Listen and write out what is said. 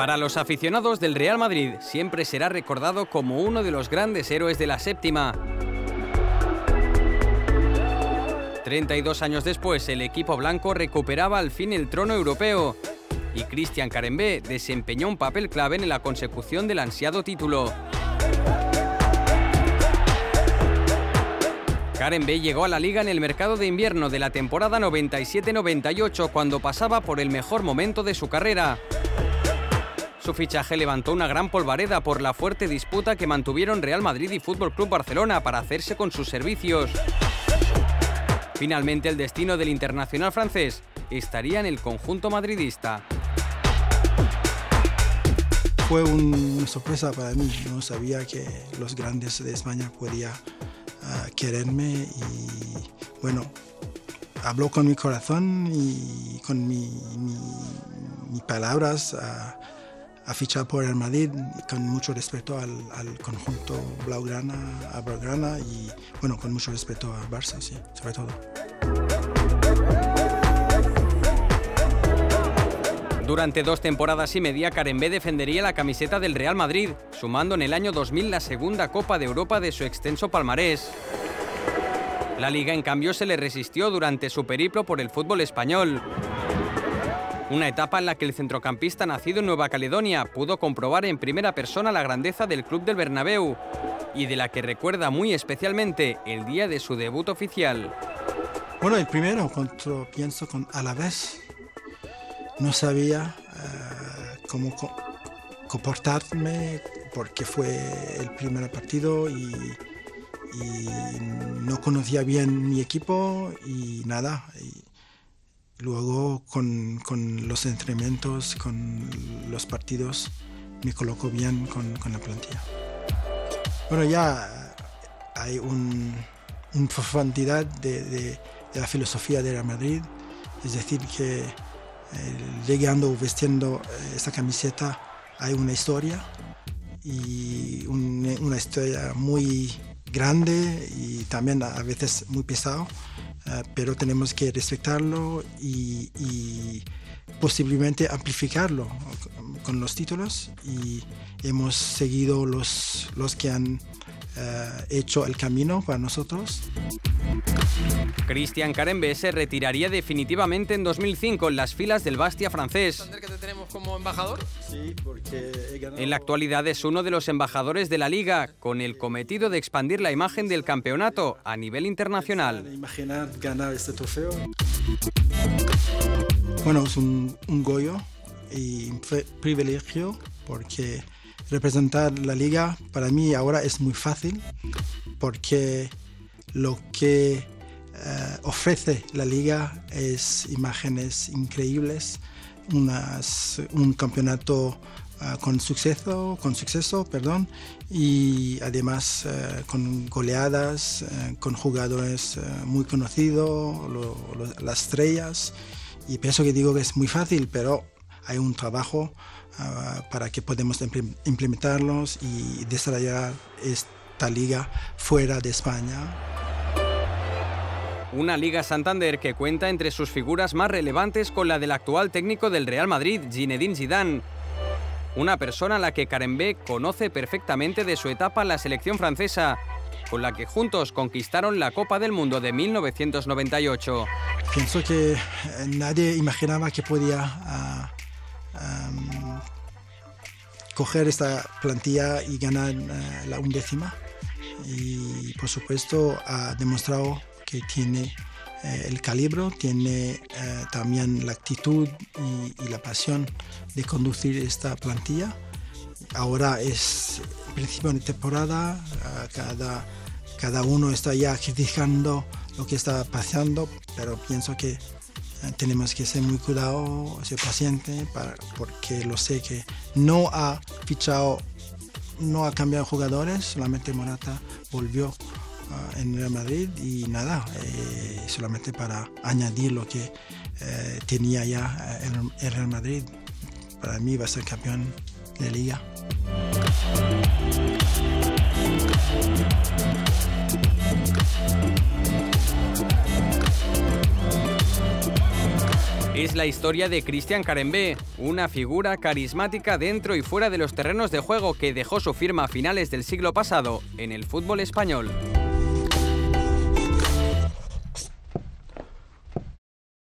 Para los aficionados del Real Madrid, siempre será recordado como uno de los grandes héroes de la séptima. 32 años después, el equipo blanco recuperaba al fin el trono europeo y Christian Karembé desempeñó un papel clave en la consecución del ansiado título. Karembé llegó a la Liga en el mercado de invierno de la temporada 97-98, cuando pasaba por el mejor momento de su carrera. Su fichaje levantó una gran polvareda por la fuerte disputa que mantuvieron Real Madrid y Fútbol Club Barcelona para hacerse con sus servicios. Finalmente, el destino del internacional francés estaría en el conjunto madridista. Fue una sorpresa para mí. No sabía que los grandes de España podían quererme y bueno, habló con mi corazón y con mis palabras a fichar por el Madrid, con mucho respeto al conjunto blaugrana, a Blaugrana y bueno, con mucho respeto a Barça, sí, sobre todo. Durante 2 temporadas y media, Karembé defendería la camiseta del Real Madrid, sumando en el año 2000 la segunda Copa de Europa de su extenso palmarés. La Liga, en cambio, se le resistió durante su periplo por el fútbol español. Una etapa en la que el centrocampista nacido en Nueva Caledonia pudo comprobar en primera persona la grandeza del club del Bernabéu y de la que recuerda muy especialmente el día de su debut oficial. Bueno, el primero, pienso con Alavés. No sabía cómo comportarme porque fue el primer partido y no conocía bien mi equipo y nada. Y luego con los entrenamientos, con los partidos, me colocó bien con la plantilla. Bueno, ya hay una profundidad de la filosofía de Real Madrid, es decir, que llegando, vestiendo esta camiseta, hay una historia y una historia muy grande y también a veces muy pesado, pero tenemos que respetarlo y posiblemente amplificarlo con los títulos y hemos seguido los que han hecho el camino para nosotros. Christian Karembé se retiraría definitivamente en 2005 en las filas del Bastia francés. ¿Que te tenemos como embajador? Sí, porque he ganado... En la actualidad es uno de los embajadores de la Liga, con el cometido de expandir la imagen del campeonato a nivel internacional. Imaginar ganar este trofeo. Bueno, es un orgullo y un privilegio porque representar la Liga para mí ahora es muy fácil porque lo que ofrece la Liga es imágenes increíbles, un campeonato con suceso, y además con goleadas, con jugadores muy conocidos, las estrellas, y pienso que digo que es muy fácil, pero hay un trabajo para que podamos implementarlos y desarrollar esta liga fuera de España. Una Liga Santander que cuenta entre sus figuras más relevantes con la del actual técnico del Real Madrid, Zinedine Zidane. Una persona a la que Karembé conoce perfectamente de su etapa en la selección francesa, con la que juntos conquistaron la Copa del Mundo de 1998. Pienso que nadie imaginaba que podía coger esta plantilla y ganar la 11ª. Y por supuesto ha demostrado que tiene el calibre, tiene también la actitud y la pasión de conducir esta plantilla. Ahora es principio de temporada, cada uno está ya criticando lo que está pasando, pero pienso que tenemos que ser muy cuidadosos, ser pacientes, porque lo sé que no ha fichado, no ha cambiado jugadores, solamente Morata volvió en Real Madrid y nada, solamente para añadir lo que tenía ya el Real Madrid. Para mí va a ser campeón de Liga. Es la historia de Cristian Karembé, una figura carismática dentro y fuera de los terrenos de juego que dejó su firma a finales del siglo pasado en el fútbol español.